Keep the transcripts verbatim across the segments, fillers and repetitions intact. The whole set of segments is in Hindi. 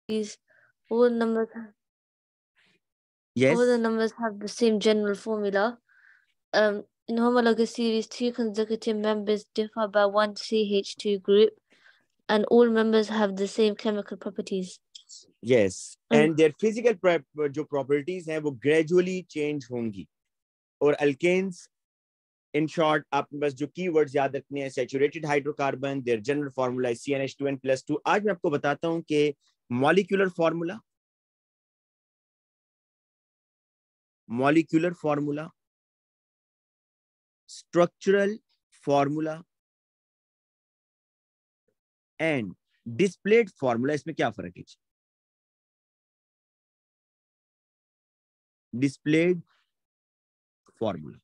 these all numbers Yes. all the numbers have the same general formula. Um, in homologous series, two consecutive members differ by one C H two group, and all members have the same chemical properties. Yes, Mm. and their physical pro- जो properties हैं वो gradually change होंगी. और alkanes, in short, आपके पास जो keywords याद रखने हैं, saturated hydrocarbon, their general formula is C N H two N plus two. आज मैं आपको बताता हूँ कि molecular formula, molecular formula, structural formula and displayed formula, इसमें क्या फर्क है? Displayed formula.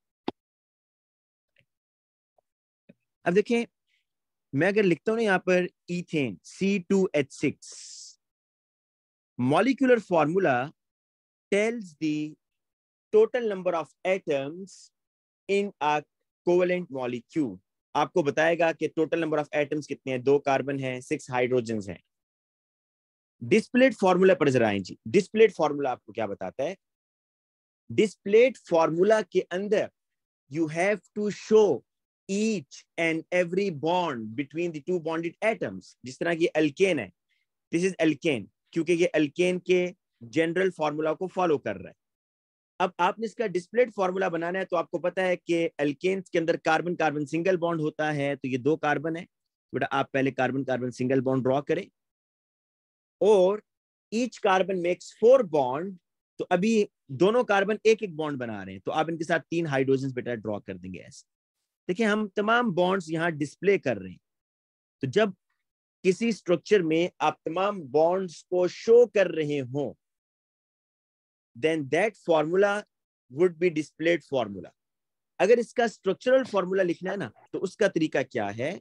अब देखें, मैं अगर लिखता हूं ना यहाँ पर ethane C two H six, molecular formula tells the total number of atoms in a covalent molecule. आपको बताएगा कि टोटल नंबर ऑफ एटम्स कितने हैं, दो कार्बन हैं, सिक्स हाइड्रोजन्स हैं. डिस्प्लेड फॉर्मूला पर जरा आएं जी. डिस्प्लेड फॉर्मूला आपको क्या बताता है? डिस्प्लेड फॉर्मूला के अंदर you have to show each and every bond between the two bonded atoms. जिस तरह की alkane है, this is alkane, क्योंकि ये alkane के जनरल फॉर्मूला को फॉलो कर रहा है. अब आपने इसका डिस्प्लेड फॉर्मूला बनाना है, तो आपको पता है कि alkanes के अंदर कार्बन कार्बन सिंगल बॉन्ड होता है, तो ये दो कार्बन है. बेटा आप पहले carbon carbon single bond draw करें, और each carbon makes four bond. तो अभी दोनों कार्बन एक एक बॉन्ड बना रहे हैं, तो आप इनके साथ तीन हाइड्रोजन बेटा ड्रॉ कर देंगे ऐसे. देखिए हम तमाम बॉन्ड्स यहां डिस्प्ले कर रहे हैं. तो जब किसी स्ट्रक्चर में आप तमाम बॉन्ड्स को शो कर रहे हो, then that formula would be displayed formula. अगर इसका स्ट्रक्चरल फॉर्मूला लिखना है ना, तो उसका तरीका क्या है?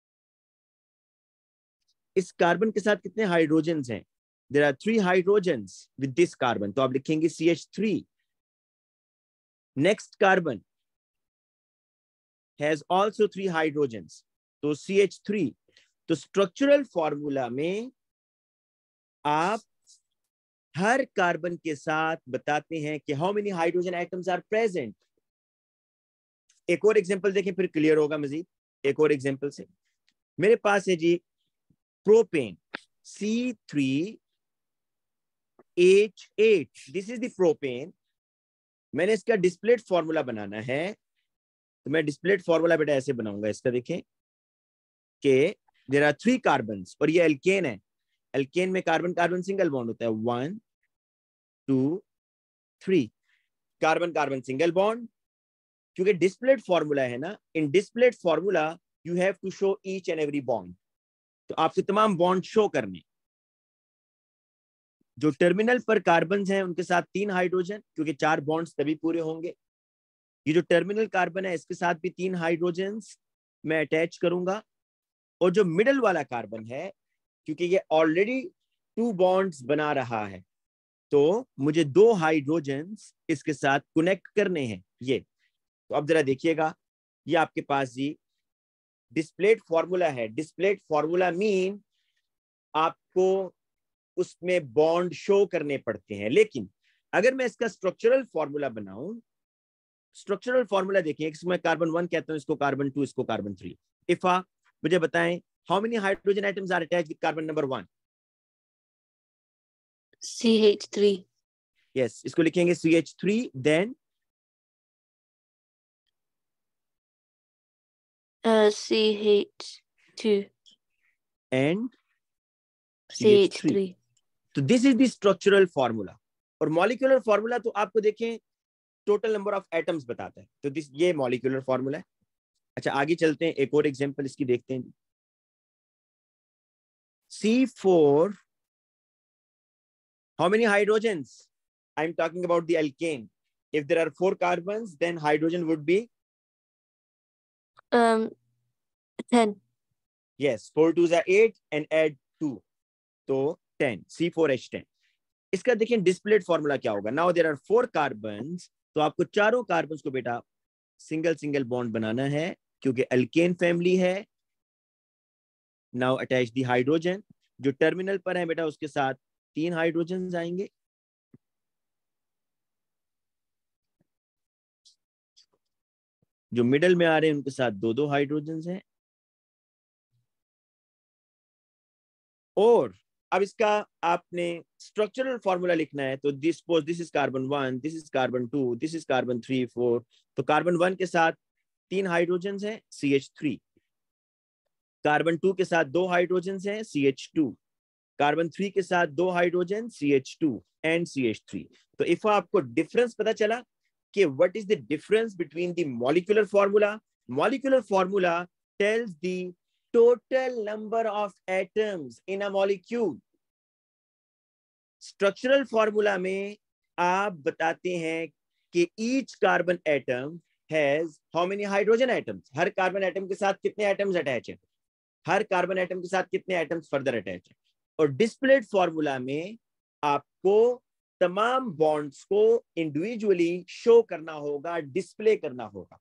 इस कार्बन के साथ कितने हाइड्रोजन्स हैं? There are three hydrogens with this carbon, तो आप लिखेंगे C H three. Next carbon has also three hydrogens, तो C H three. तो स्ट्रक्चरल फॉर्मूला में आप हर कार्बन के साथ बताते हैं कि how many hydrogen atoms are present. एक और एग्जांपल देखें, फिर क्लियर होगा मजीद. एक और एग्जांपल से मेरे पास है जी propane C three H eight. This is the propane. मैंने इसका डिस्प्लेड फॉर्मूला बनाना है, तो मैं डिस्प्लेड फॉर्मूला बेटा ऐसे बनाऊंगा. इसका देखें कि देयर आर थ्री कार्बन्स, और ये एल्केन है. एल्केन में कार्बन कार्बन सिंगल बॉन्ड होता है, one two three, carbon carbon single bond. क्योंकि डिस्प्लेड फॉर्मूला है ना, in displayed formula you have to show each and every bond. तो आपसे तमाम बॉन्ड शो करने. जो टर्मिनल पर कार्बन हैं उनके साथ तीन हाइड्रोजन, क्योंकि चार बॉन्ड्स तभी पूरे होंगे. ये जो टर्मिनल कार्बन है इसके साथ भी तीन हाइड्रोजन्स मैं अटैच करूंगा. और जो मिडल वाला कार्बन है, क्योंकि ये ऑलरेडी टू बॉन्ड्स बना रहा है, तो मुझे दो हाइड्रोजन्स इसके साथ कनेक्ट करने हैं. ये तो अब जरा देखिएगा, ये आपके पास जी डिस्प्लेड फॉर्मूला है. डिस्प्लेड फॉर्मूला मीन आपको उसमें बॉन्ड शो करने पड़ते हैं. लेकिन अगर मैं इसका स्ट्रक्चरल फॉर्मूला बनाऊं, स्ट्रक्चरल फॉर्मूला देखिए, इसमें कार्बन वन कहता हूं, इसको कार्बन टू, इसको कार्बन थ्री. इफा मुझे बताएं, how many hydrogen atoms are attached with carbon number one? C H three. Yes, इसको लिखेंगे C H three. Then Uh, C H two. And C H three. तो this is the structural formula. और मॉलिक्यूलर फॉर्मूला तो आपको देखें टोटल नंबर ऑफ एटम्स बताता है. तो दिस ये मॉलिक्यूलर फॉर्मूला है. अच्छा आगे चलते हैं, एक और एग्जांपल इसकी देखते हैं. C four, how many hydrogens? I'm talking about the alkane. If there are four carbons, then hydrogen would be Um, ten. yes, four twos are eight and add two, तो ten. C four H ten. इसका देखिए डिस्प्लेड फॉर्मूला क्या होगा. Now there are four carbons, तो आपको चारों कार्बन्स को बेटा सिंगल सिंगल बॉन्ड बनाना है, क्योंकि अल्केन फैमिली है. Now attach the hydrogen. जो टर्मिनल पर है बेटा उसके साथ तीन हाइड्रोजन आएंगे, जो मिडल में आ रहे हैं उनके साथ दो दो हाइड्रोजन हैं, और अब इसका आपने स्ट्रक्चरल फॉर्मूला लिखना है। तो this suppose this is carbon one, this is carbon two, this is carbon three four. तो कार्बन वन के साथ तीन हाइड्रोजन हैं, C H three. Carbon two के साथ दो हाइड्रोजन हैं, C H two. Carbon three के साथ दो hydrogen, C H two and C H three. तो इफ आपको डिफरेंस पता चला कि what is the difference between the molecular formula, molecular formula tales the total number of atoms in a molecule. Structural formula में आप बताते हैं कि each carbon atom has how many hydrogen atoms. हर कार्बन एटम के साथ कितने एटम्स अटैच हैं, हर कार्बन एटम के साथ कितने एटम्स फर्दर अटैच हैं। और डिस्प्लेड फॉर्मूला में आपको तमाम बॉन्ड्स को इंडिविजुअली शो करना होगा, डिस्प्ले करना होगा।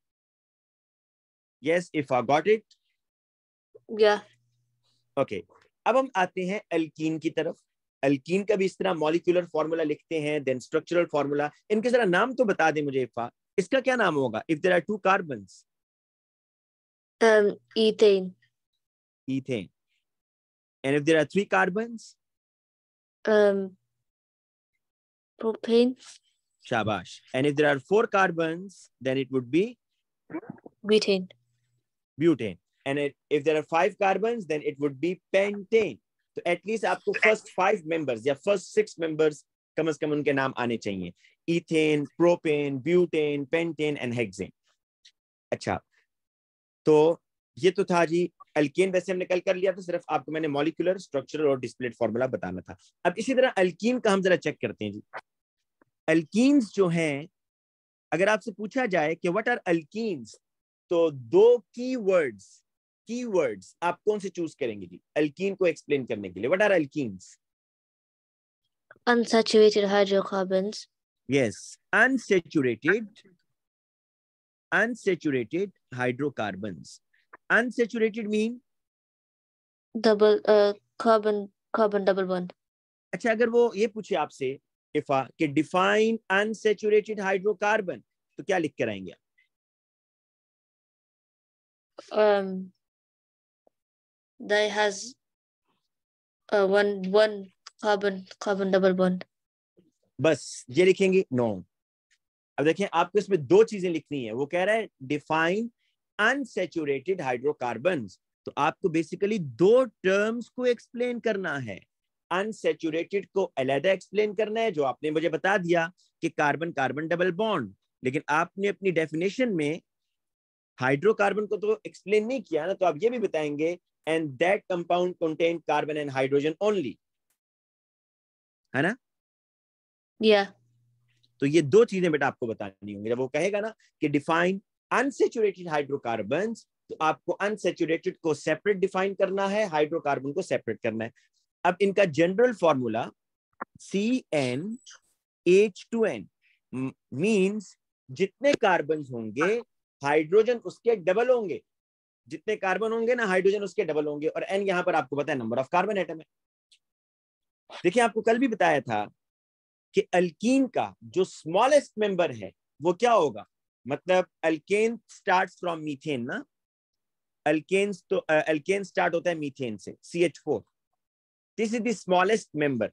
Yes, if I got it. Yeah. Okay okay. अब हम आते हैं अल्कीन की तरफ। अल्कीन का भी इस तरह मॉलिक्यूलर फॉर्मूला लिखते हैं, देन स्ट्रक्चरल फॉर्मूला। इनके जरा नाम तो बता दे मुझे इफा, इसका क्या नाम होगा if there are two carbons? um ethane. ethane. And if there are three carbons? um propane. Shabash. And if there are four carbons, then it would be butane. Butane. And it, if there are five carbons, then it would be pentane. तो एटलीस्ट आपको फर्स्ट फाइव मेंबर्स या फर्स्ट सिक्स मेंबर्स कम से कम उनके नाम आने चाहिए। Ethane, propane, butane, pentane and hexane. अच्छा, तो ये तो था जी अल्केन। वैसे हमने कल कर लिया था, सिर्फ आपको मैंने मॉलिक्यूलर, स्ट्रक्चरल और डिस्प्लेड फॉर्मूला बताना था। अब इसी तरह अल्कीन का हम जरा चेक करते हैं जी। अल्कीन्स जो हैं, अगर आपसे पूछा जाए कि व्हाट आर अल्कीन्स, तो दो कीवर्ड्स कीवर्ड्स आप कौन से चूज करेंगे जी अल्कीन को एक्सप्लेन करने के लिए? What are alkenes? Unsaturated hydrocarbons. Yes, unsaturated unsaturated hydrocarbons. Unsaturated mean double uh carbon carbon double bond. अच्छा, अगर वो ये पूछे आपसे इफा कि डिफाइन अनसैचुरेटेड हाइड्रोकार्बन, तो क्या लिख कर आएंगे? um that has uh, one one carbon carbon double bond. बस ये लिखेंगे? नो। अब देखें, आपको इसमें दो चीजें लिखनी है। वो कह रहा है डिफाइन अनसैचुरेटेड हाइड्रोकार्बन्स, तो आपको बेसिकली दो टर्म्स को एक्सप्लेन करना है। अनसैचुरेटेड को अलग एक्सप्लेन करना है, जो आपने मुझे बता दिया कि कार्बन कार्बन डबल बॉन्ड, लेकिन आपने अपनी डेफिनेशन में हाइड्रोकार्बन को तो एक्सप्लेन नहीं किया ना, तो आप ये भी बताएंगे and that compound contain carbon and hydrogen only, है ना? या yeah. तो ये दो चीजें बेटा आपको बतानी होंगी। जब वो कहेगा ना कि डिफाइन अनसैचुरेटेड हाइड्रोकार्बन्स, तो आपको अनसैचुरेटेड को सेपरेट डिफाइन करना है, हाइड्रोकार्बन को सेपरेट करना है। अब इनका general formula C N H two N means जितने कार्बन होंगे हाइड्रोजन उसके डबल होंगे, जितने कार्बन होंगे ना हाइड्रोजन उसके डबल होंगे। और एन यहां पर आपको पता है नंबर ऑफ कार्बन एटम है। देखिए, आपको कल भी बताया था कि अल्कीन का जो स्मॉलेस्ट मेंबर है वो क्या होगा, मतलब अल्केन स्टार्ट्स फ्रॉम मीथेन ना, अल्केन तो अल्केन स्टार्ट होता है मीथेन से, C H four. This is the smallest member.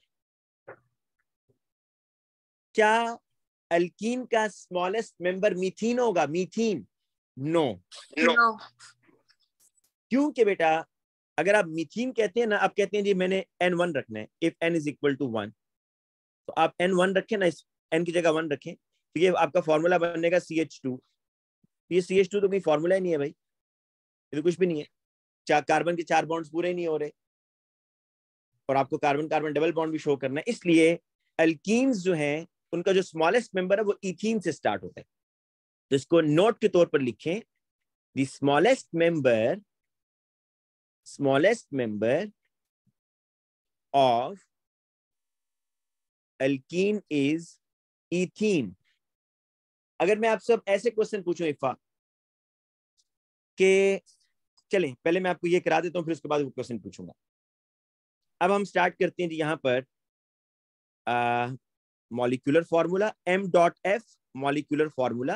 क्या अल्कीन का स्मॉलेस्ट मेंबर मीथीन होगा? मीथीन? No no. क्योंकि बेटा अगर आप मीथीन कहते हैं ना, आप कहते हैं जी मैंने एन वन रखना है, if N is equal to one, तो आप एन वन रखें ना, इस एन की जगह वन रखें, तो ये आपका फॉर्मूला बनेगा सी एच टू। ये सी एच टू तो कोई फॉर्मूला ही नहीं है भाई, ये तो कुछ भी नहीं है। चार कार्बन के चार बॉन्ड्स पूरे नहीं हो रहे, और आपको कार्बन कार्बन डबल बॉन्ड भी शो करना है। इसलिए अल्कीन्स जो हैं उनका जो स्मॉलेस्ट मेंबर है वो इथीन से स्टार्ट होता है। तो इसको नोट के तौर पर लिखें, the smallest member smallest member of alkene is ethene. अगर मैं आपसे ऐसे क्वेश्चन पूछूं इफा के, चलें पहले मैं आपको ये करा देता हूं, फिर उसके बाद वो क्वेश्चन पूछूंगा। अब हम स्टार्ट करते हैं जी। यहां पर molecular formula, M dot F molecular formula,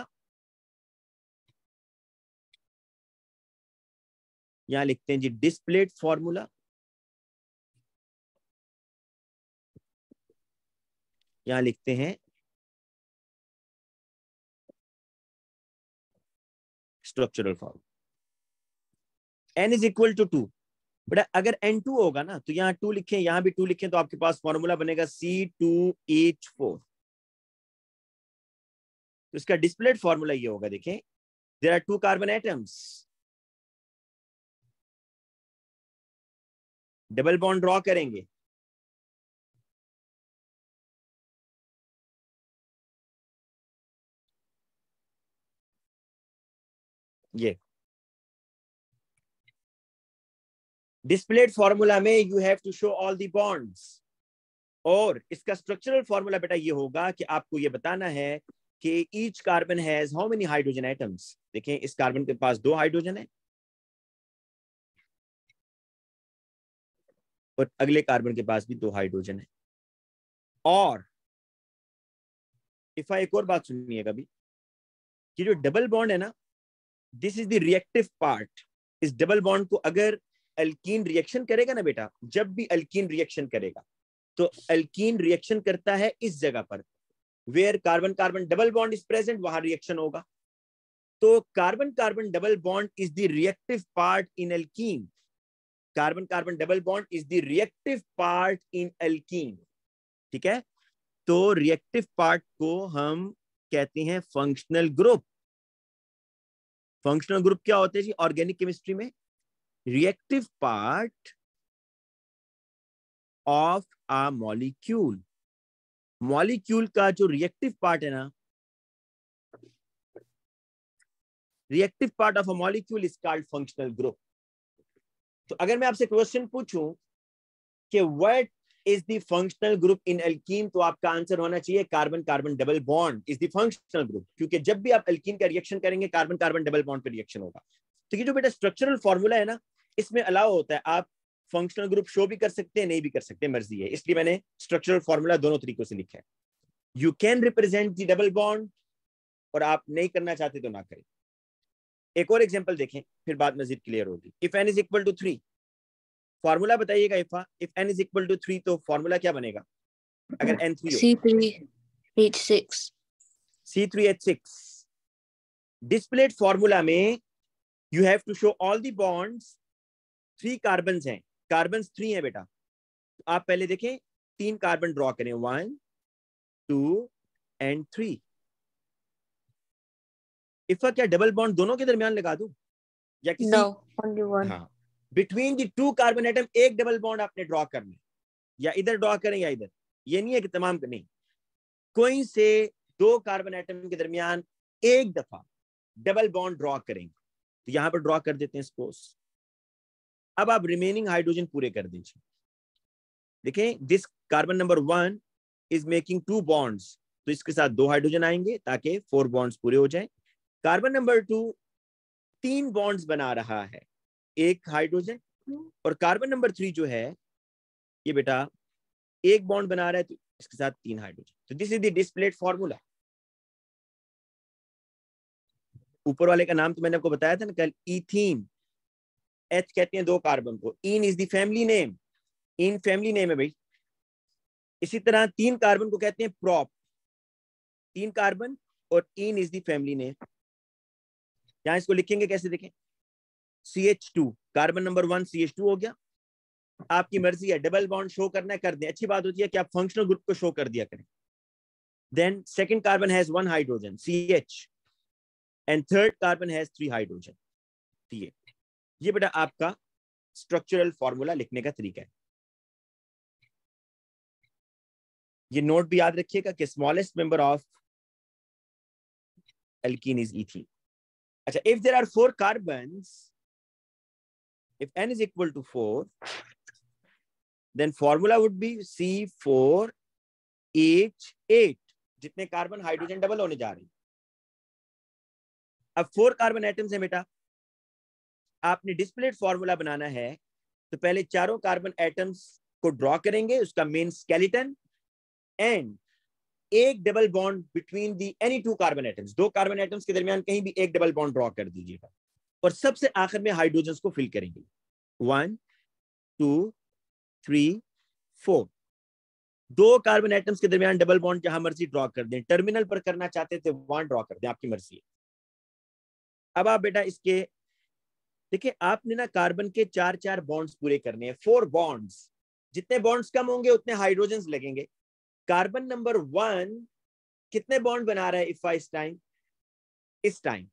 यहां लिखते हैं जी डिस्प्लेड फॉर्मूला, यहां लिखते हैं structural formula. n is equal to two, बेटा अगर एन टू होगा ना तो यहाँ टू लिखें, यहां भी टू लिखें, तो आपके पास फॉर्मूला बनेगा सी टू एच फोर। तो इसका डिस्प्लेड फॉर्मूला ये होगा, देखें there are two carbon atoms, double bond draw करेंगे, ये डिस्प्लेड फॉर्मूला में you have to show all the bonds, और इसका स्ट्रक्चरल फॉर्मूला बेटा ये होगा कि आपको ये बताना है कि each carbon has how many hydrogen atoms. देखें इस कार्बन के पास दो हाइड्रोजन है और अगले कार्बन के पास भी दो हाइड्रोजन है। और इफा एक और बात सुनिएगा भी कि जो डबल बॉन्ड है ना, this is the reactive part. इस डबल बॉन्ड को अगर अल्कीन रिएक्शन करेगा ना बेटा, जब भी अल्कीन रिएक्शन करेगा तो अल्कीन रिएक्शन करता है इस जगह पर, where carbon carbon double bond is present, वहां रिएक्शन होगा। तो carbon carbon double bond is the reactive part in alkene, carbon carbon double bond is the reactive part in alkene, ठीक है। तो रिएक्टिव पार्ट को हम कहते हैं फंक्शनल ग्रुप। फंक्शनल ग्रुप क्या होते हैं जी ऑर्गेनिक केमिस्ट्री में? Reactive part of a molecule. Molecule का जो रिएक्टिव पार्ट है ना, reactive part of a molecule is called functional group. तो अगर मैं आपसे क्वेश्चन पूछूं कि what is the functional group in alkene, तो आपका आंसर होना चाहिए carbon carbon double bond is the functional group, क्योंकि जब भी आप एल्कीन का रिएक्शन करेंगे कार्बन कार्बन डबल बॉन्ड पे रिएक्शन होगा। तो ये जो बेटा स्ट्रक्चरल फॉर्मूला है ना, इसमें अलाउ होता है आप फंक्शनल ग्रुप शो भी कर सकते हैं, नहीं भी कर सकते, मर्जी है। इसलिए मैंने स्ट्रक्चरल फॉर्मूला दोनों तरीकों से लिखा है। You can represent the double bond, और आप नहीं करना चाहते तो ना करें। एक और एग्जांपल देखें, फिर बात मजीद क्लियर होगी। If n is equal to three, formula बताइएगा Ifa. If n is equal to three तो फॉर्मूला क्या बनेगा अगर n थ्री हो? C three H six. C three H six. Displayed formula में you have to show all the bonds, three carbon हैं, कार्बन थ्री हैं बेटा। तो आप पहले देखें, तीन कार्बन ड्रॉ करें, one two and three. Ifa क्या डबल बॉन्ड दोनों के दरमियान लगा दूं या किसी? No, only one. हाँ, between the two carbon atom एक डबल बॉन्ड आपने ड्रॉ करना है, या इधर ड्रॉ करें या इधर। ये नहीं है कि तमाम नहीं, कोई से दो कार्बन एटम के दरमियान एक दफा डबल बॉन्ड ड्रॉ करेंगे। तो यहां पर ड्रॉ कर देते हैं सपोज। अब आप रिमेनिंग हाइड्रोजन पूरे कर दीजिए। देखें this carbon number one is making two bonds, तो इसके साथ दो हाइड्रोजन आएंगे ताकि फोर बॉन्ड्स पूरे हो जाएं। कार्बन नंबर टू तीन बॉन्ड्स बना रहा है, एक हाइड्रोजन, और कार्बन नंबर थ्री जो है ये बेटा एक बॉन्ड बना रहा है, तो इसके साथ तीन हाइड्रोजन। तो this is the displayed formula. ऊपर वाले का नाम तो मैंने आपको बताया था ना कल, इथीन। एच कहते हैं दो कार्बन को, ene is the family name, ene family name है भाई। इसी तरह तीन कार्बन को कहते हैं प्रॉप, तीन कार्बन और ene is the family name. यहां इसको लिखेंगे कैसे, देखें, C H two, carbon number one C H two हो गया। आपकी मर्जी है, डबल बॉन्ड शो करना है कर दें, अच्छी बात होती है कि आप फंक्शनल ग्रुप को शो कर दिया करें। Then second carbon has one hydrogen, C H, and third carbon has three hydrogen. ये ये बेटा आपका स्ट्रक्चरल फॉर्मूला लिखने का तरीका है। ये नोट भी याद रखिएगा कि smallest member of alkene is ethene. अच्छा, if there are four carbons, if n is equal to four, then formula would be C four H eight, जितने कार्बन हाइड्रोजन डबल होने जा रहे हैं। अब फोर कार्बन एटम्स है बेटा, आपने डिस्प्लेड फॉर्मूला बनाना है, तो पहले चारों कार्बन एटम्स को ड्रॉ करेंगे, उसका मेन स्केलेटन, एंड एक double bond between the any two carbon atoms, दो कार्बन एटम्स के दरमियान कहीं भी एक डबल बॉन्ड ड्रॉ कर दीजिएगा और सबसे आखिर में हाइड्रोजन्स को फिल करेंगे। वन टू थ्री फोर, दो कार्बन एटम्स के दरमियान डबल बॉन्ड जहां मर्जी ड्रॉ कर दें, टर्मिनल पर करना चाहते थे वहां ड्रॉ कर दें, आपकी मर्जी है। अब आप बेटा इसके देखिए, आपने ना कार्बन के चार चार बॉन्ड्स पूरे करने हैं, फोर बॉन्ड्स। जितने बॉन्ड्स कम होंगे उतने हाइड्रोजन्स लगेंगे। कार्बन नंबर वन कितने बॉन्ड बना रहा है इफा इस टाइम? इस टाइम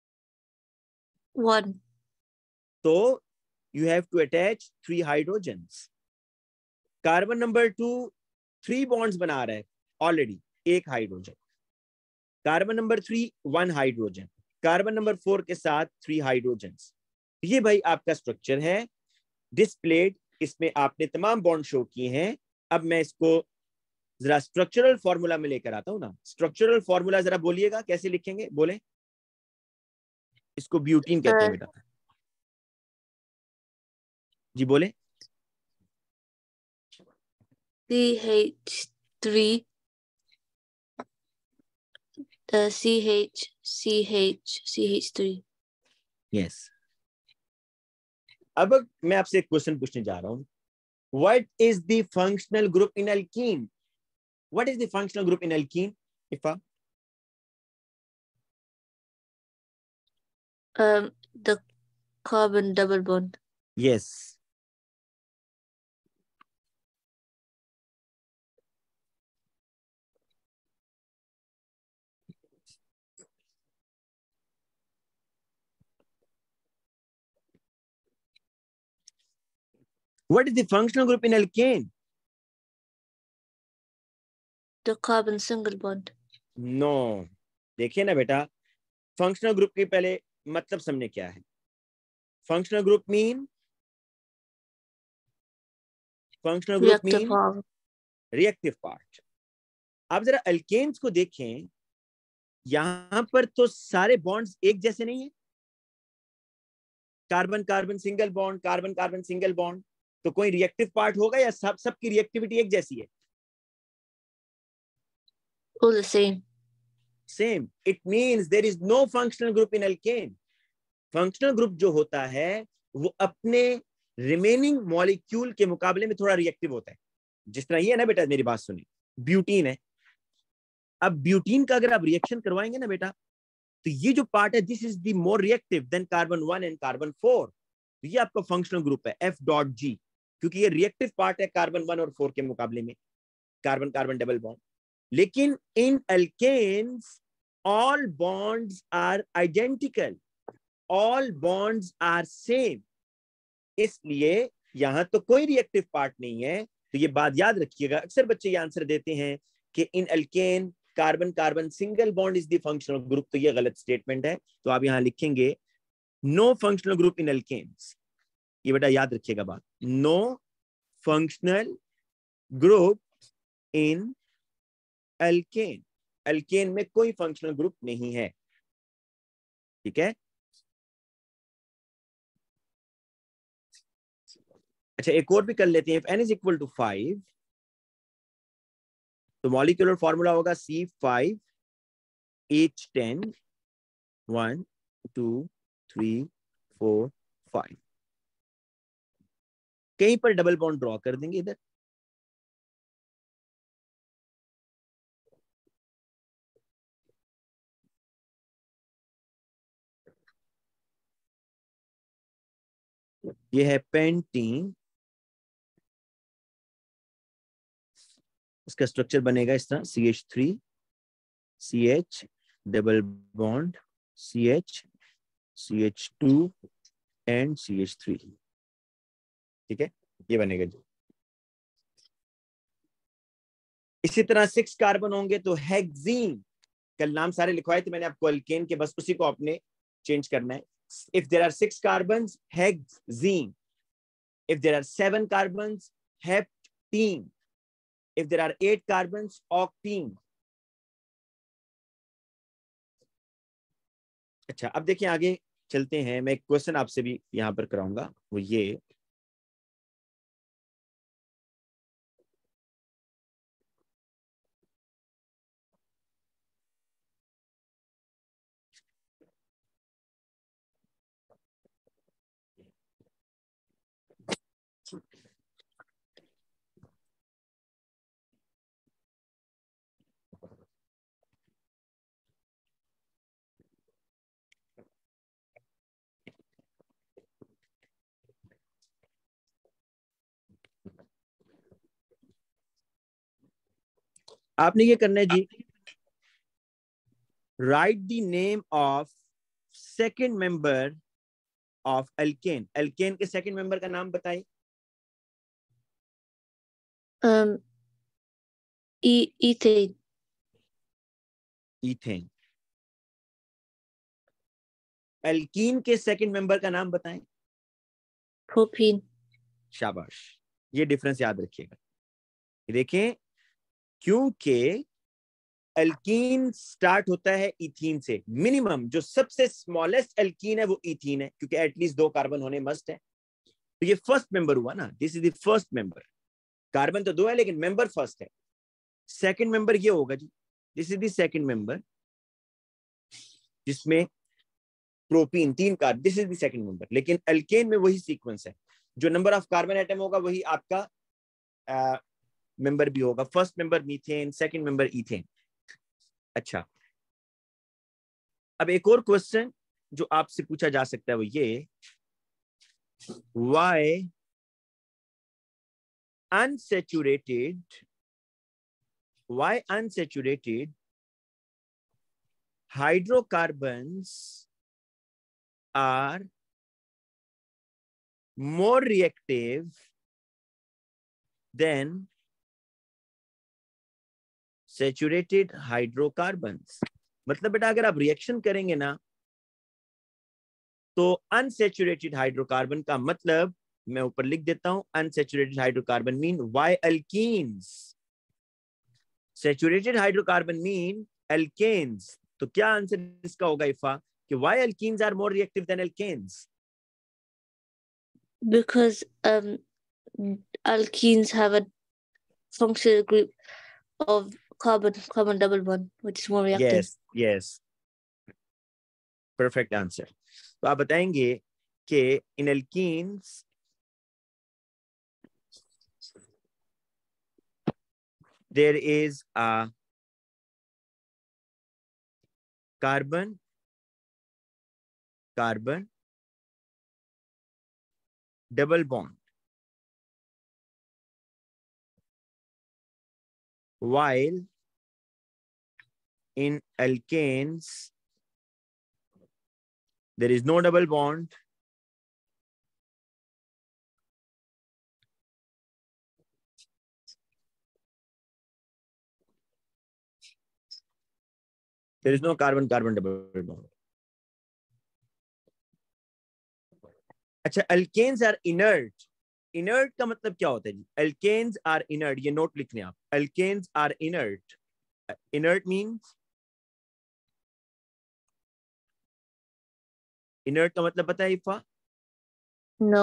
वन। तो you have to attach three hydrogens. Carbon number two three bonds बना रहा है ऑलरेडी, एक hydrogen. Carbon number three one hydrogen, carbon number four के साथ थ्री हाइड्रोजन्स। ये भाई आपका स्ट्रक्चर है डिस्प्लेड, इसमें आपने तमाम बॉन्ड शो किए हैं। अब मैं इसको जरा स्ट्रक्चरल फॉर्मूला में लेकर आता हूं ना। स्ट्रक्चरल फॉर्मूला जरा बोलिएगा, कैसे लिखेंगे? बोले। इसको ब्यूटीन कहते हैं बेटा। जी बोले। C H three C H C H C H three. Yes. अब मैं आपसे एक क्वेश्चन पूछने जा रहा हूं। What is the functional group in alkene? What is the functional group in alkene Ifa? um the carbon double bond. Yes. What is the functional group in alkane? The carbon single bond. No. देखिए ना बेटा, फंक्शनल ग्रुप के पहले मतलब समझने क्या है। Functional group mean functional group mean reactive part. आप जरा अल्केन्स को देखें, यहां पर तो सारे बॉन्ड्स एक जैसे नहीं है। Carbon carbon single bond, carbon carbon single bond, तो कोई रिएक्टिव पार्ट होगा या सब सबकी रिएक्टिविटी एक जैसी है? All the same. Same. It means there is no functional group in alkane. Functional group जो होता है वो अपने रिमेनिंग मॉलिक्यूल के मुकाबले में थोड़ा रिएक्टिव होता है। जिस तरह ये है ना बेटा, मेरी बात सुनिए, ब्यूटीन है। अब ब्यूटीन का अगर आप रिएक्शन करवाएंगे ना बेटा, तो ये जो पार्ट है this is the more reactive than carbon one and carbon four. तो ये आपका फंक्शनल ग्रुप है एफ डॉट जी, क्योंकि ये रिएक्टिव पार्ट है कार्बन वन और फोर के मुकाबले में, कार्बन कार्बन डबल बॉन्ड। लेकिन in alkanes all bonds are identical, all bonds are same, इसलिए यहां तो कोई रिएक्टिव पार्ट नहीं है। तो ये बात याद रखिएगा। अक्सर बच्चे ये आंसर देते हैं कि in alkane carbon carbon single bond is the functional group, तो ये गलत स्टेटमेंट है। तो आप यहां लिखेंगे no functional group in alkanes. ये बेटा याद रखिएगा बात, no functional group in alkane. Alkane में कोई फंक्शनल ग्रुप नहीं है, ठीक है। अच्छा, एक और भी कर लेते हैं। If n is equal to five, तो मॉलिक्यूलर फॉर्मूला होगा C five H ten, one two three four five. कहीं पर डबल बॉन्ड ड्रॉ कर देंगे इधर। ये है पेंटीन, इसका स्ट्रक्चर बनेगा इस तरह, C H three C H double bond C H C H two and C H three, ठीक है। ये बनेगा जी। इसी तरह सिक्स कार्बन होंगे तो हेक्सीन। कल नाम सारे लिखवाए थे मैंने आपको अल्केन के, बस उसी को आपने चेंज करना है। If there are six carbons, hexene. If there are seven carbons, heptene. If there are eight carbons, octene. अच्छा, अब देखिए आगे चलते हैं। मैं एक क्वेश्चन आपसे भी यहां पर कराऊंगा, वो ये आपने ये करना है जी, write the name of second member of alkane. Alkane के सेकंड मेंबर का नाम बताइए। um e ethane. Ethane. Alkene के सेकंड मेंबर का नाम बताएं। Propene. शाबाश, ये डिफरेंस याद रखिएगा। देखें, क्योंकि एल्कीन स्टार्ट होता है इथीन से, मिनिमम जो सबसे स्मॉलेस्ट एल्कीन है वो इथीन है, क्योंकि एटलीस्ट दो कार्बन होने मस्ट है। तो ये फर्स्ट मेंबर हुआ ना, this is the first member. Carbon तो दो है लेकिन मेंबर फर्स्ट है। सेकंड मेंबर ये होगा जी, this is the second member, जिसमें प्रोपीन तीन कार्बन, this is the second member. लेकिन एल्केन में वही सीक्वेंस है, जो नंबर ऑफ कार्बन एटम होगा वही आपका मेंबर uh, भी होगा। First member methane, second member ethane. अच्छा, अब एक और क्वेश्चन जो आपसे पूछा जा सकता है वो ये, why unsaturated why unsaturated hydrocarbons are more reactive than saturated hydrocarbons। मतलब बेटा अगर आप रिएक्शन करेंगे ना तो अनसेचुरेटेड हाइड्रोकार्बन का मतलब, मैं ऊपर लिख देता हूं, unsaturated hydrocarbon mean why alkenes, saturated hydrocarbon mean alkanes. तो क्या आंसर इसका होगा इफा, कि why alkenes are more reactive than alkanes? Because um alkenes have a functional group of carbon carbon double bond, which is more reactive. Yes yes, perfect answer. तो आप बताएंगे कि in alkenes there is a carbon carbon double bond, while in alkanes there is no double bond there is no carbon carbon double bond। अच्छा, alkanes are inert। inert का मतलब क्या होता है जी? alkanes are inert, ये नोट लिख लें आप, alkanes are inert। inert means, inert का मतलब पता है इफा? No.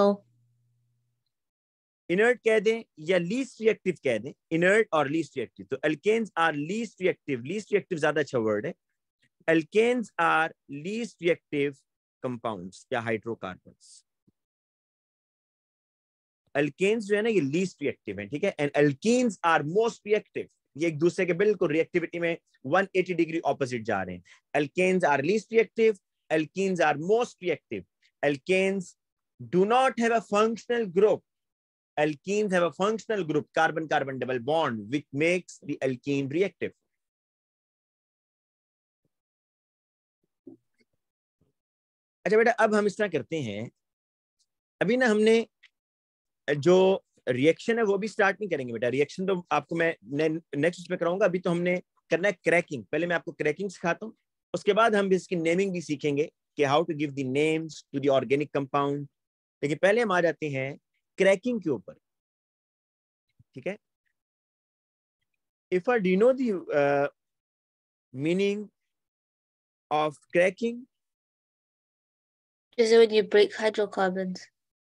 इनर्ट कह दें या लीस्ट रिएक्टिव कह दें, इनर्ट और लीस्ट रिएक्टिव। तो alkanes are least reactive, least reactive ज्यादा अच्छा वर्ड है। Alkanes are least reactive compounds या हाइड्रोकार्बन्स। एल्केन्स जो है ना ये लीस्ट रिएक्टिव है, ठीक है, and alkenes are most reactive. ये एक दूसरे के बिल्कुल रिएक्टिविटी में एक सौ अस्सी डिग्री ऑपोजिट जा रहे हैं। Alkanes are least reactive, alkenes are most reactive. Alkanes do not have a functional group, alkenes have a functional group, carbon carbon double bond, which makes the alkene reactive। अच्छा बेटा, अब हम इस तरह करते हैं, अभी ना हमने जो रिएक्शन है वो भी स्टार्ट नहीं करेंगे बेटा। रिएक्शन तो आपको मैं नेक्स्ट उसमें कराऊंगा, अभी तो हमने करना है क्रैकिंग। पहले मैं आपको क्रैकिंग सिखाता हूँ, उसके बाद हम इसकी नेमिंग भी सीखेंगे कि how to give the names to the organic compound. लेकिन पहले हम आ जाते हैं क्रैकिंग के ऊपर, ठीक है। If I do you know the uh, meaning of cracking? Is it when you break hydrocarbons?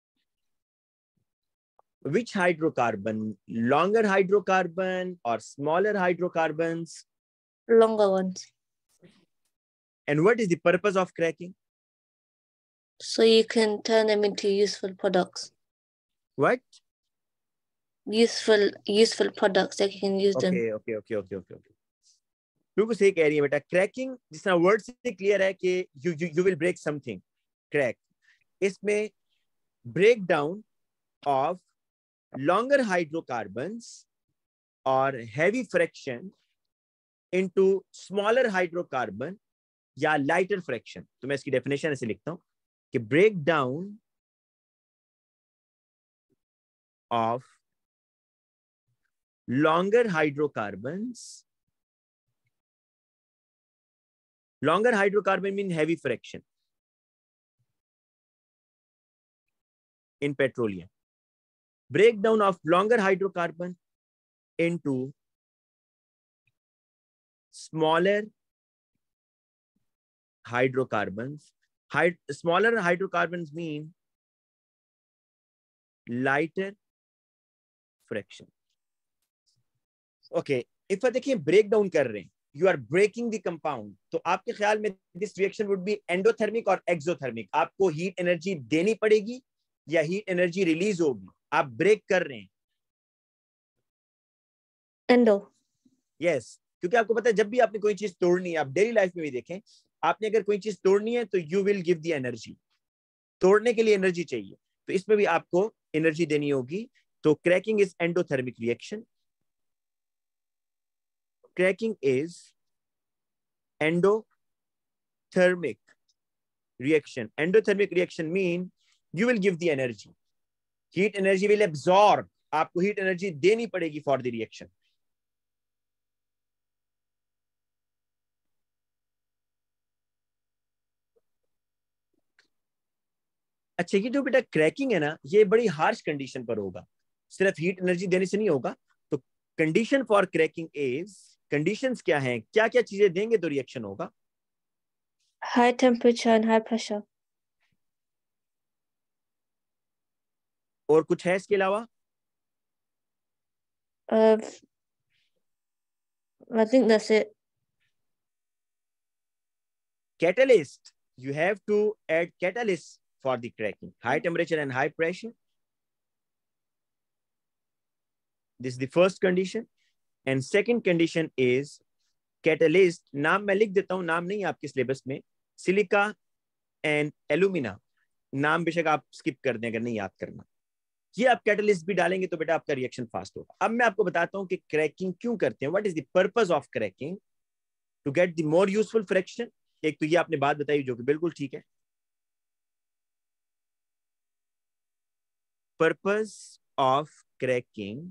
Which hydrocarbon? Longer hydrocarbon or smaller hydrocarbons? Longer ones. And what is the purpose of cracking? So you can turn them into useful products. What? useful useful products that you can use them. Okay okay okay okay okay okay बिल्कुल सही कह रही है बेटा. क्रैकिंग जिस तरह वर्ड से क्लियर है कि you you you will break something. Crack इसमें break down of longer hydrocarbons or heavy fraction into smaller hydrocarbon या lighter fraction. तो मैं इसकी डेफिनेशन ऐसे लिखता हूं कि break down of longer hydrocarbons. Longer hydrocarbon mean heavy fraction in petroleum. Breakdown of longer hydrocarbon into smaller hydrocarbons. Hyd smaller hydrocarbons mean lighter fraction. Okay, if देखिए break down कर रहे हैं, you are breaking the compound, तो आपके ख्याल में this reaction would be endothermic और exothermic. आपको heat energy देनी पड़ेगी या heat energy release होगी? आप ब्रेक कर रहे हैं. एंडो. यस, क्योंकि आपको पता है जब भी आपने कोई चीज तोड़नी है, आप डेली लाइफ में भी देखें, आपने अगर कोई चीज तोड़नी है तो you will give the energy. तोड़ने के लिए एनर्जी चाहिए, तो इसमें भी आपको एनर्जी देनी होगी. तो cracking is endothermic reaction. Cracking is endothermic reaction. Endothermic reaction mean you will give the energy. Heat energy will absorb. आपको हीट एनर्जी देनी पड़ेगी फॉर द रिएक्शन. अच्छा, ये जो बेटा क्रैकिंग है ना, ये बड़ी हार्श कंडीशन पर होगा, सिर्फ हीट एनर्जी देने से नहीं होगा. तो condition for cracking is, conditions क्या हैं, क्या क्या चीजें देंगे तो रिएक्शन होगा? High temperature and high pressure. और कुछ है इसके अलावा? Uh, I think that's it. Catalyst. You have to add catalyst for the cracking. High temperature and high pressure. This is the first condition. And second condition is catalyst. नाम मैं लिख देता हूं, नाम नहीं है आपके सिलेबस में. Silica and alumina. नाम बेशक आप स्किप कर दें अगर नहीं याद करना. ये आप कैटलिस्ट भी डालेंगे तो बेटा आपका रिएक्शन फास्ट होगा. अब मैं आपको बताता हूं कि क्रैकिंग क्यों करते हैं. What is the purpose of cracking? To get the more useful fraction. एक तो ये आपने बात बताई जो कि बिल्कुल ठीक है. Purpose of cracking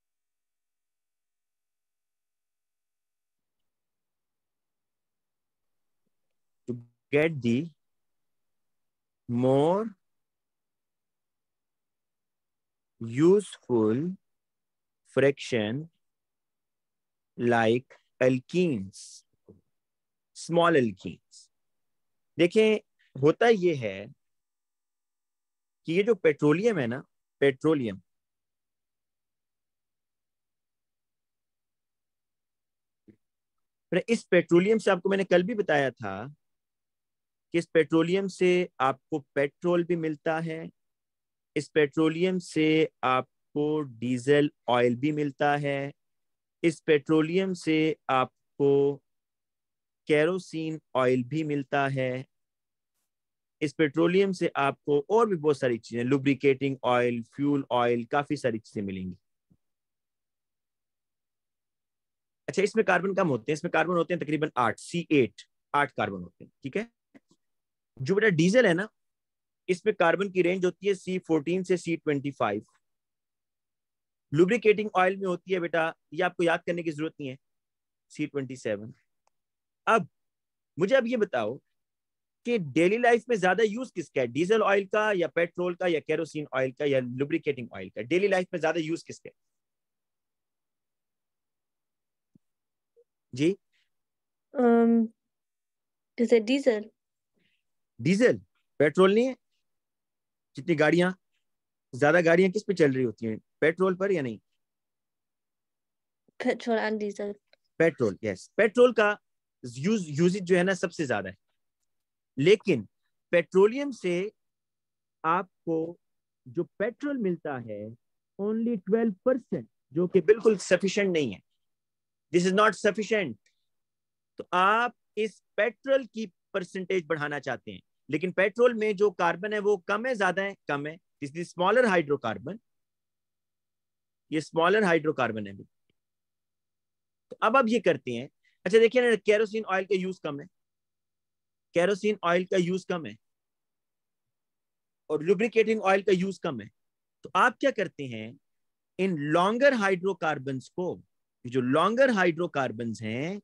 to get the more useful fraction like alkenes, small alkenes. देखें, होता ये है कि ये जो पेट्रोलियम है ना, पेट्रोलियम इस पेट्रोलियम से आपको मैंने कल भी बताया था कि इस पेट्रोलियम से आपको पेट्रोल भी मिलता है. इस पेट्रोलियम से आपको डीजल ऑयल भी मिलता है. इस पेट्रोलियम से आपको केरोसिन ऑयल भी मिलता है. इस पेट्रोलियम से आपको और भी बहुत सारी चीजें, लुब्रिकेटिंग ऑयल, फ्यूल ऑयल, काफी सारी चीजें मिलेंगी. अच्छा, इसमें कार्बन कम होते हैं. इसमें कार्बन होते हैं तकरीबन आठ, सी एट, आठ कार्बन होते हैं. ठीक है. जो बेटा डीजल है ना, इसमें कार्बन की रेंज होती है सी फोर्टीन से C twenty five. Lubricating oil में होती है बेटा, ये आपको याद करने की जरूरत नहीं है, सी ट्वेंटी सेवन. अब मुझे अब ये बताओ कि डेली लाइफ में ज्यादा यूज किसका है, डीजल ऑयल का या पेट्रोल का या केरोसिन ऑयल का या लुब्रिकेटिंग ऑयल का? डेली लाइफ में ज्यादा यूज किसका है जी? um is it diesel? Diesel. Petrol नहीं है. जितनी गाड़ियां, ज्यादा गाड़ियां किस पे चल रही होती हैं, पेट्रोल पर या नहीं? Petrol and diesel. Petrol. Yes, petrol का यूज यूजेज जो है ना सबसे ज्यादा है. लेकिन पेट्रोलियम से आपको जो पेट्रोल मिलता है ओनली ट्वेल्व परसेंट, जो कि बिल्कुल सफिशिएंट नहीं है। This is not sufficient. तो आप इस पेट्रोल की परसेंटेज बढ़ाना चाहते हैं, लेकिन पेट्रोल में जो कार्बन है वो कम है, ज्यादा है, कम है, इसलिए स्मॉलर हाइड्रोकार्बन, ये स्मॉलर हाइड्रोकार्बन है। तो अब आप ये करते हैं, अच्छा देखिए ना, केरोसिन ऑयल का यूज कम है, केरोसिन ऑयल का यूज कम है और लुब्रिकेटिंग ऑयल का यूज कम है। तो आप क्या करते हैं, इन लॉन्गर हाइड्रोकार्बन्स को, जो लॉन्गर हाइड्रोकार्बन्स हैं,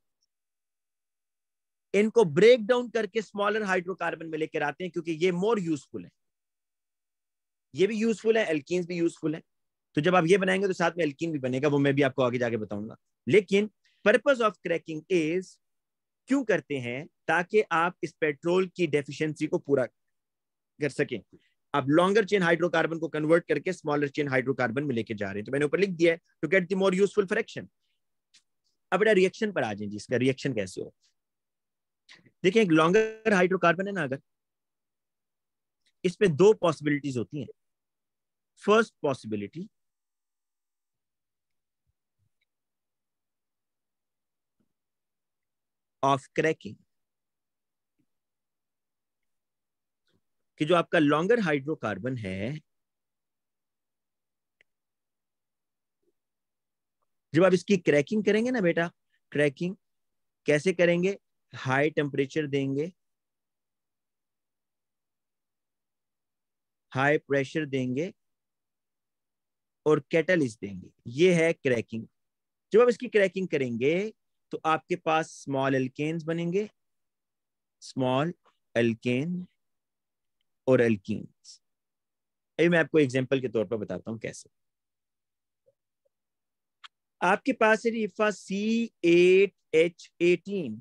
इनको ब्रेक डाउन करके स्मॉलर हाइड्रोकार्बन में लेकर आते हैं, क्योंकि ये मोर यूजफुल है। ये भी यूजफुल है, एल्कीन्स भी यूजफुल है। तो जब आप ये बनाएंगे तो साथ में एल्कीन भी बनेगा, वो मैं भी आपको आगे जाके बताऊंगा। लेकिन पर्पस ऑफ क्रैकिंग इज, क्यों करते हैं, ताकि आप इस पेट्रोल की डेफिशिएंसी को पूरा कर सकें। आप लॉन्गर चेन हाइड्रोकार्बन को कन्वर्ट करके स्मॉलर चेन हाइड्रोकार्बन में लेके जा रहे हैं। तो मैंने ऊपर लिख दिया है, to get the more useful fraction. अब बेटा रिएक्शन पर आ जाए जी, इसका रिएक्शन कैसे हो। देखिए एक लॉन्गर हाइड्रोकार्बन है ना, अगर इसमें दो पॉसिबिलिटीज होती हैं। फर्स्ट पॉसिबिलिटी, ऑफ क्रैकिंग, कि जो आपका लॉन्गर हाइड्रोकार्बन है, जब आप इसकी क्रैकिंग करेंगे ना बेटा, क्रैकिंग कैसे करेंगे, हाई टेम्परेचर देंगे, हाई प्रेशर देंगे और कैटलिस्ट देंगे, ये है क्रैकिंग। जब आप इसकी क्रैकिंग करेंगे तो आपके पास स्मॉल एल्केन्स बनेंगे, स्मॉल एल्केन और एल्कीन्स। अभी मैं आपको एग्जांपल के तौर पर बताता हूं कैसे। आपके पास है रिफा C eight H eighteen,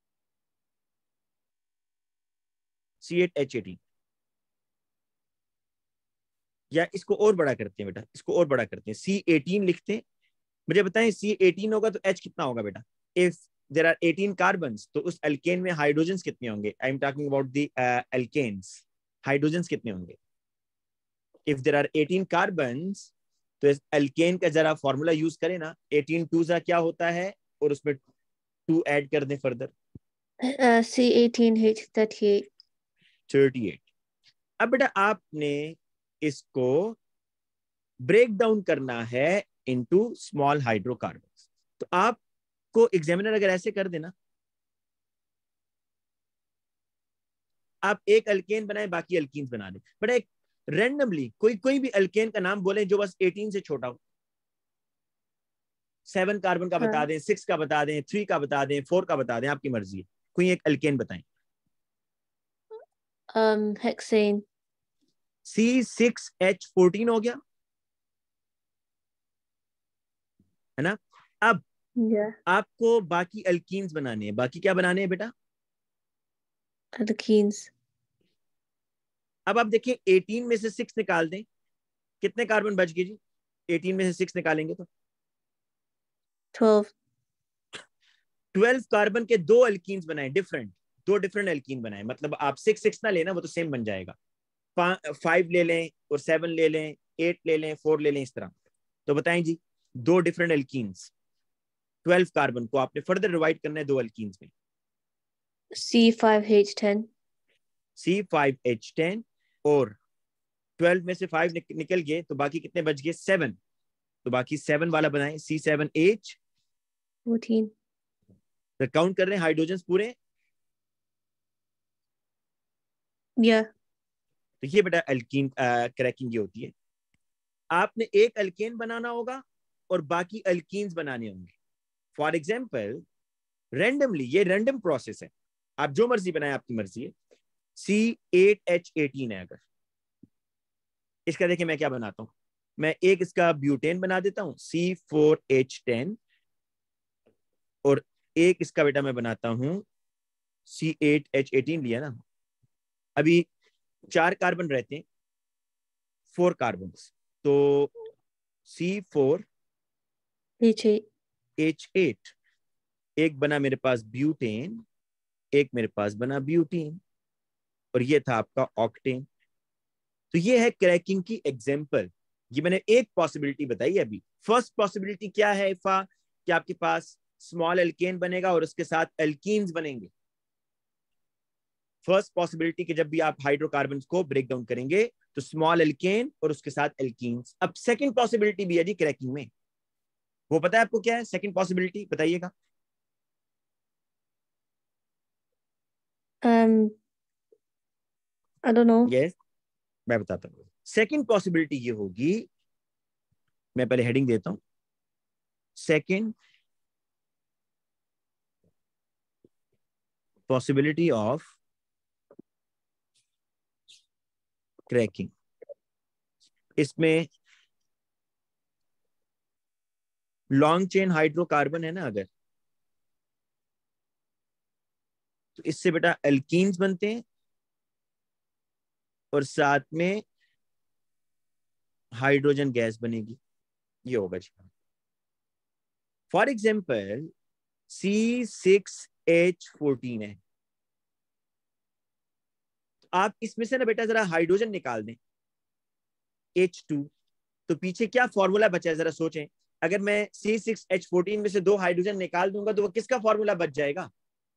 C eight H eighteen, या इसको और बड़ा करते हैं बेटा, इसको और बड़ा करते हैं, सी एटीन लिखते हैं। मुझे बताएं सी एटीन होगा तो H कितना होगा बेटा। If there are eighteen carbons तो उस एल्केन में हाइड्रोजन्स कितने होंगे, I am talking about the alkanes, hydrogens कितने होंगे। If there are eighteen carbons तो इस एल्केन का जरा फॉर्मूला यूज करें ना, एटीन टू जा क्या होता है और उसमें टू ऐड कर दें further, C eighteen H thirty eight. Thirty eight. अब बेटा आपने इसको ब्रेक डाउन करना है इनटू स्मॉल हाइड्रोकार्बन्स। तो आपको एग्जामिनर अगर ऐसे कर देना, आप एक अल्केन बनाए बाकी अल्कीन्स बना दें, बट एक रैंडमली कोई कोई भी अल्केन का नाम बोले जो बस एटीन से छोटा हो, सेवन कार्बन का बता हाँ, दें, सिक्स का बता दें, थ्री का बता दें, फोर का बता दें, आपकी मर्जी है। कोई एक अल्केन बताएं। um, hexane. C six H fourteen हो गया है ना। अब Yeah, आपको बाकी अल्कीन्स बनाने हैं, बाकी क्या बनाने हैं बेटा। alkenes. अब आप देखिए एटीन में से सिक्स निकाल दें, कितने कार्बन बच गए जी, एटीन में से सिक्स निकालेंगे तो twelve. ट्वेल्व कार्बन के दो अल्कीन्स बनाए, डिफरेंट, दो डिफरेंट अल्कीन बनाए। मतलब आप सिक्स सिक्स ना लेना, वो तो सेम बन जाएगा, फाइव ले लें और सेवन ले लें, एट ले लें, फोर ले लें, इस तरह। तो बताएं जी, दो डिफरेंट अल्कीन्स, ट्वेल्व कार्बन को आपने फर्दर डिवाइड करना है दो अल्कीन्स में, C five H ten. C five H ten, और ट्वेल्व में से फाइव निक, निकल गए तो बाकी कितने बच गए, सेवन। तो बाकी सेवन वाला बनाए, सी सेवन एच। fourteen. तो काउंट कर रहे हैं हाइड्रोजन पूरे। Yeah. तो ये बेटा अल्कीन क्रैकिंग ये होती है। आपने एक अल्केन बनाना होगा और बाकी अल्कीन्स बनाने होंगे। फॉर एग्जाम्पल रैंडमली, ये रैंडम प्रोसेस है, आप जो मर्जी बनाए, आपकी मर्जी है। सी एट एच एटीन है, अगर इसका देखिए मैं क्या बनाता हूं, मैं एक इसका ब्यूटेन बना देता हूं सी फोर एच टेन, और एक इसका बेटा मैं बनाता हूं सी एट एच एटीन, लिया ना। अभी चार कार्बन रहते हैं, फोर कार्बन, तो C four H eight. H eight, एक बना मेरे पास ब्यूटेन, एक मेरे पास बना ब्यूटीन, और ये था आपका ऑक्टेन। तो ये है क्रैकिंग की एग्जाम्पल। ये मैंने एक पॉसिबिलिटी बताई अभी। फर्स्ट पॉसिबिलिटी क्या है इफा, कि आपके पास स्मॉल एल्केन बनेगा और उसके साथ एल्कीन्स बनेंगे। फर्स्ट पॉसिबिलिटी कि जब भी आप हाइड्रोकार्बन को ब्रेक डाउन करेंगे तो स्मॉल एल्केन और उसके साथ एल्कीन्स। अब सेकंड पॉसिबिलिटी भी है जी क्रैकिंग में, वो पता है आपको क्या है सेकंड पॉसिबिलिटी, बताइएगा। um I don't know. Yes, मैं बताता हूँ। सेकंड पॉसिबिलिटी ये होगी, मैं पहले हेडिंग देता हूं। सेकंड पॉसिबिलिटी ऑफ क्रैकिंग, इसमें लॉन्ग चेन हाइड्रोकार्बन है ना अगर, तो इससे बेटा एल्कीन्स बनते हैं और साथ में हाइड्रोजन गैस बनेगी। ये होगा जी। For example C six H fourteen है, तो आप इसमें से ना बेटा जरा हाइड्रोजन निकाल दें एच टू, तो पीछे क्या फॉर्मूला बचा है जरा सोचें। अगर मैं सी सिक्स एच फोर्टीन में से दो हाइड्रोजन निकाल दूंगा तो वो किसका फॉर्मूला बच जाएगा?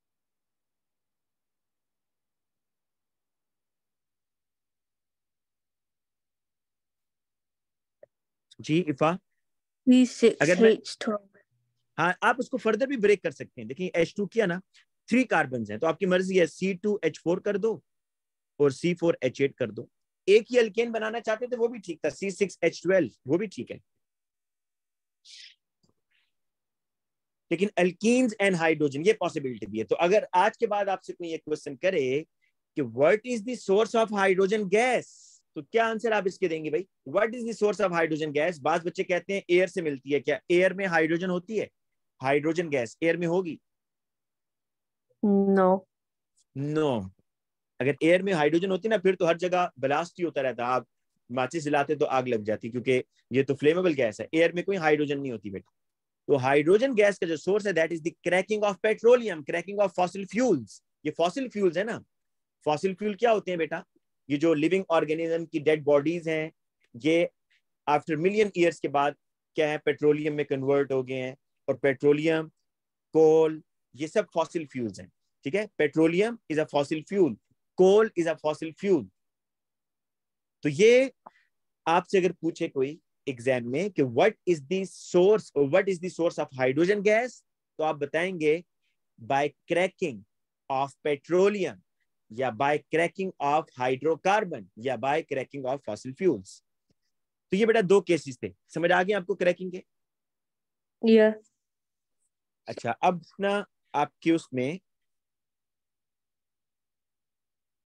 जी इफा, C six अगर मैं, H twelve. हाँ आप उसको फर्दर भी ब्रेक कर सकते हैं। देखिए एच टू किया ना, थ्री कार्बन हैं, तो आपकी मर्जी है सी टू एच फोर कर दो और सी फोर एच एट कर दो। एक ही अल्केन बनाना चाहते थे वो भी ठीक था, सी सिक्स एच ट्वेल्व, वो भी ठीक है। लेकिन अल्कीन्स एंड हाइड्रोजन ये पॉसिबिलिटी भी है। तो अगर आज के बाद आपसे कोई एक क्वेश्चन करे कि what is the source of hydrogen gas, तो क्या आंसर आप इसके देंगे भाई? What is the source of hydrogen gas? बाद बच्चे कहते हैं एयर से मिलती है। क्या एयर में हाइड्रोजन होती है? हाइड्रोजन गैस एयर में होगी? No. No no. अगर एयर में हाइड्रोजन होती ना फिर तो हर जगह ब्लास्ट ही होता रहता, आप माचिस जलाते तो आग लग जाती, क्योंकि ये तो फ्लेमेबल गैस है। एयर में कोई हाइड्रोजन नहीं होती बेटा। तो हाइड्रोजन गैस का जो सोर्स है that is the cracking of petroleum, cracking of fossil fuels. ये फॉसिल फ्यूल्स है ना, फॉसिल फ्यूल क्या होते हैं बेटा? ये जो लिविंग ऑर्गेनिज्म की डेड बॉडीज हैं, ये आफ्टर मिलियन ईयर्स के बाद क्या है, पेट्रोलियम में कन्वर्ट हो गए हैं। और पेट्रोलियम, कोल, ये सब फॉसिल फ्यूल्स हैं। ठीक है, petroleum is a fossil fuel, coal is a fossil fuel. तो ये आपसे अगर पूछे कोई एग्जाम में कि व्हाट इज द सोर्स और what is the source of hydrogen gas, तो आप बताएंगे बाय क्रैकिंग ऑफ पेट्रोलियम, या बाय क्रैकिंग ऑफ हाइड्रोकार्बन, या by cracking of fossil fuels. तो ये बेटा दो केसेस थे, समझ आ गए आपको क्रैकिंग के? Yeah. अच्छा, अब ना आपके उसमें